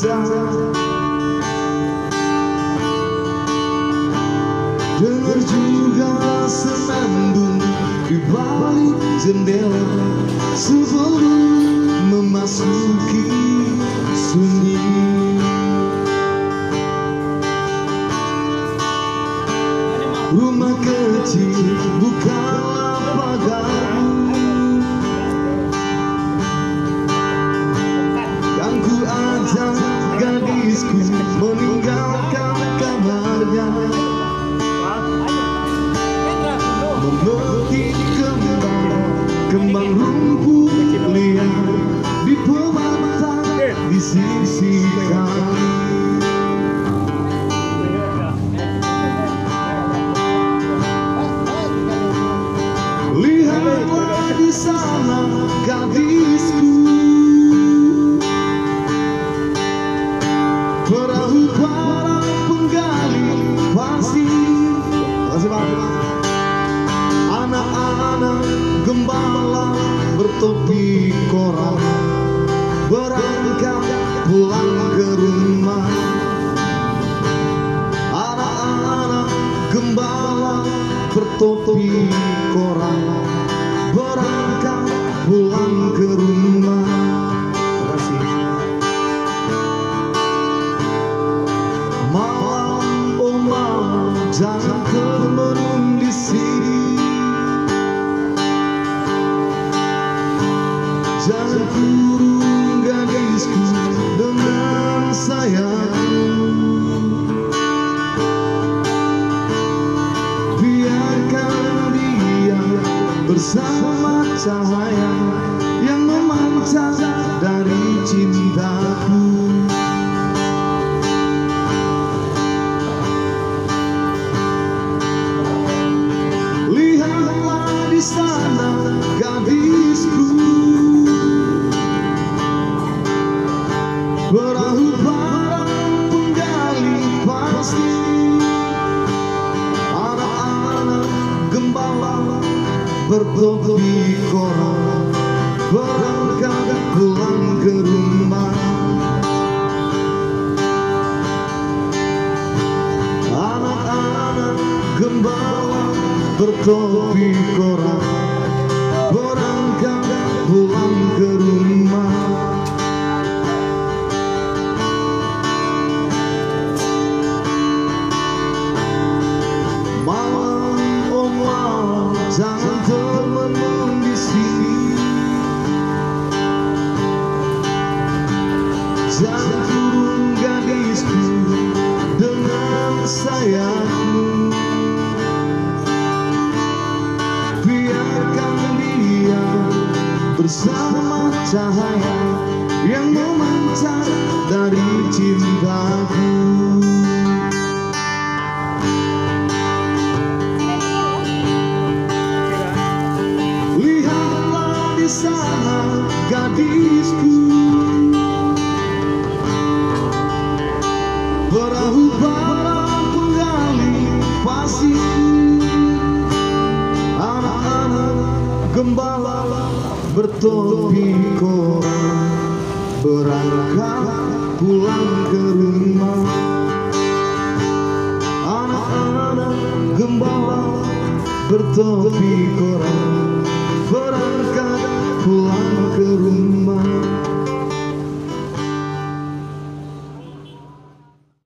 Dengar juga senandung di balik jendela sebelum memasuki sunyi. Rumah kecil bukanlah pagarmu yang ku ajak gadisku meninggalkan kamarnya, memetik kembang rumput liar di pematang di sisi kali. Lihatlah di sana gadisku, perahu para penggali pasir. Anak-anak gembala bertopi koral berangkat pulang ke rumah. Anak-anak gembala bertopi koral berangkat pulang ke rumah. Malam, oh malam, jangan termenung di sini. Jangan kurung gadisku dengan sayangmu. Biarkan dia bersama cahaya yang memancar dari cintaku. Lihatlah di sana gadisku, perahu para penggali pasir. Anak-anak gembala bertopi koral berangkat pulang ke rumah. Anak-anak gembala bertopi koral berangkat pulang ke rumah. Malam, oh malam, jangan termenung di sini. Jangan kurung gadisku dengan sayangmu. Biarkan dia bersama cahaya yang memancar dari cintaku. Lihatlah di sana gadisku, perahu para penggali pasir. Anak-anak gembala bertopi koral berangkat pulang ke rumah. Anak-anak gembala bertopi koral berangkat pulang ke rumah.